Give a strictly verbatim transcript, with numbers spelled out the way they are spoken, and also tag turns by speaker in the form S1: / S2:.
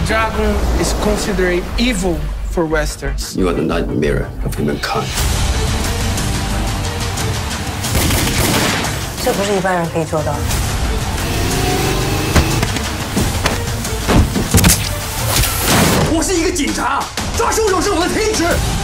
S1: dragon is considered evil for Westerns.
S2: You are the nightmare of humankind.
S3: 这不是一般人可以做到的。
S4: 我是一个警察，抓凶手是我的天职。